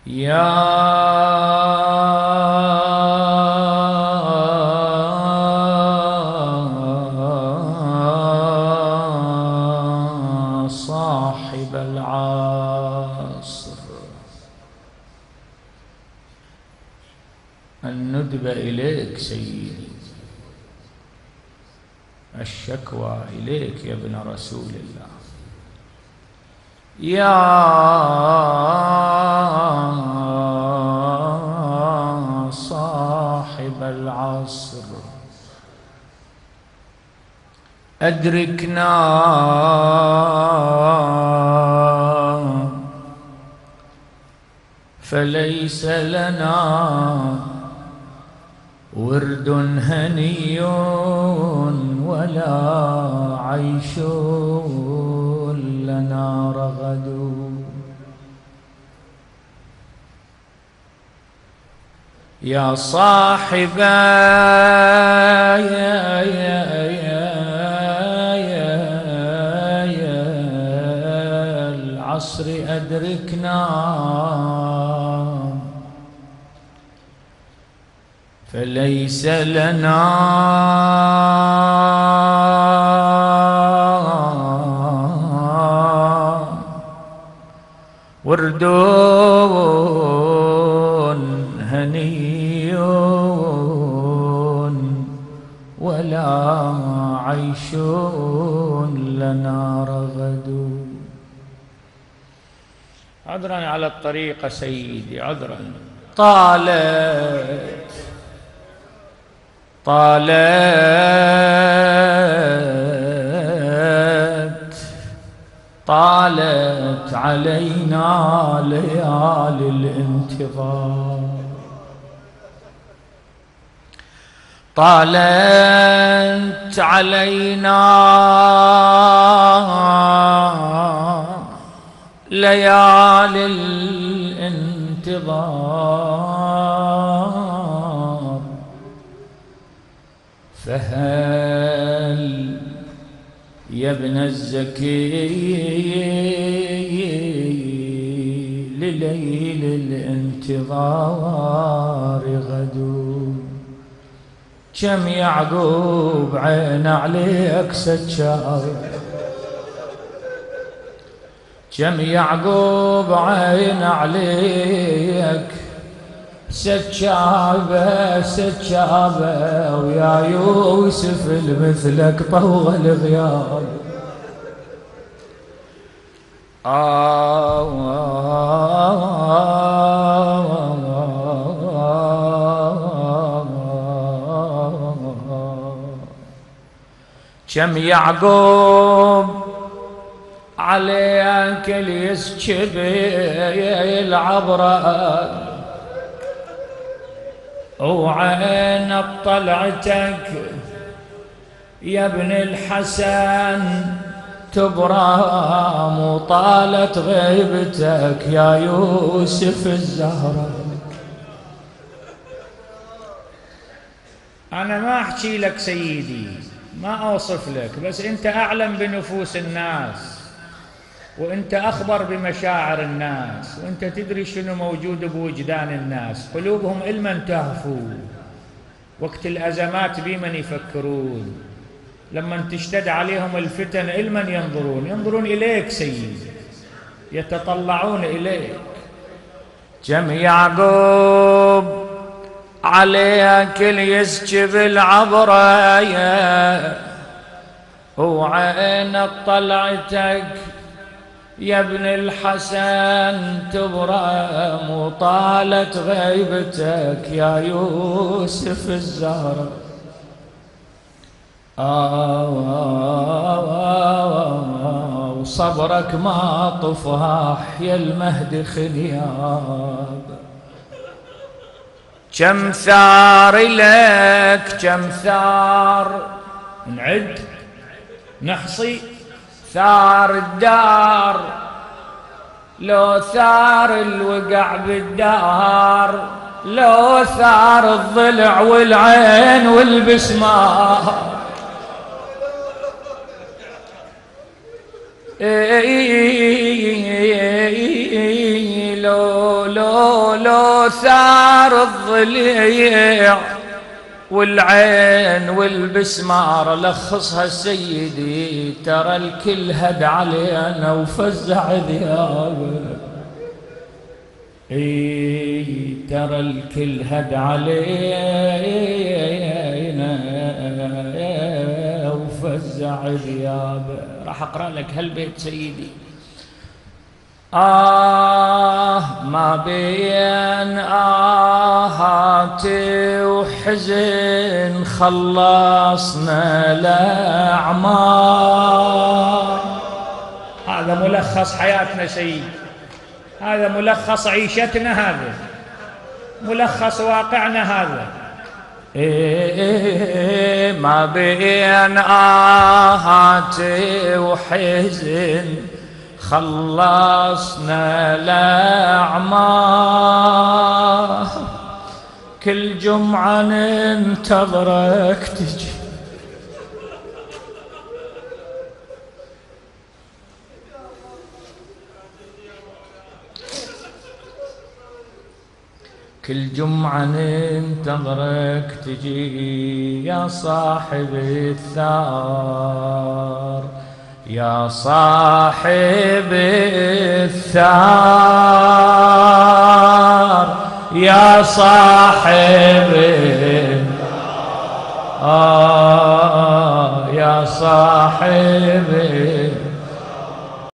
يا صاحب العصر، الندب إليك سيدي، الشكوى إليك يا ابن رسول الله. يا صاحب العصر أدركنا فليس لنا ورد هني ولا عيش لنا رغد. يا صاحب العصر أدركنا فليس لنا ورد هني ولا عيش لنا رغد. عذرا على الطريق سيدي، عذرا. طالت علينا ليالي الانتظار، طالت علينا ليالي الانتظار، فهل يا ابن الزكي لليل الانتظار غدو؟ كم يعقوب عين عليك سجار، كم يعقوب عين عليك سجابة سجابة، ويا يوسف المثلك طول غياب. كم يعقوب عليك ليسكب العبرة، وعين طلعتك يا ابن الحسن تبرم، وطالت غيبتك يا يوسف الزهرة. أنا ما أحكي لك سيدي، ما أوصف لك، بس أنت أعلم بنفوس الناس، وأنت أخبر بمشاعر الناس، وأنت تدري شنو موجود بوجدان الناس. قلوبهم إلمن تهفو، وقت الأزمات بمن يفكرون، لما تشتد عليهم الفتن إلمن ينظرون؟ ينظرون إليك سيدي، يتطلعون إليك. كم يعقوب عليك ليسكب العبرة، وعين طلعتك يا ابن الحسن تبرم، وطالت غيبتك يا يوسف الزهرة. وصبرك ما طفاح يا المهد خنياب. كم ثار لك، كم ثار، نعد نحصي. ثار الدار لو ثار الوقع بالدار، لو ثار الضلع والعين والبسمار. لو ثار الضليع والعين والبسمار لخصها سيدي، ترى الكل هد علينا وفزع ذيابه. ترى الكل هد علينا وفزع ذيابه. راح اقرا لك هالبيت سيدي. ما بين آهاتي وحزن خلصنا الأعمار. هذا ملخص حياتنا سيدي، هذا ملخص عيشتنا، هذا ملخص واقعنا هذا. ما بين آهاتي وحزن خلصنا الأعمار، كل جمعة ننتظرك تجي. كل جمعة ننتظرك تجي يا صاحب الثار، يا صاحب الثار، يا صاحب يا صاحب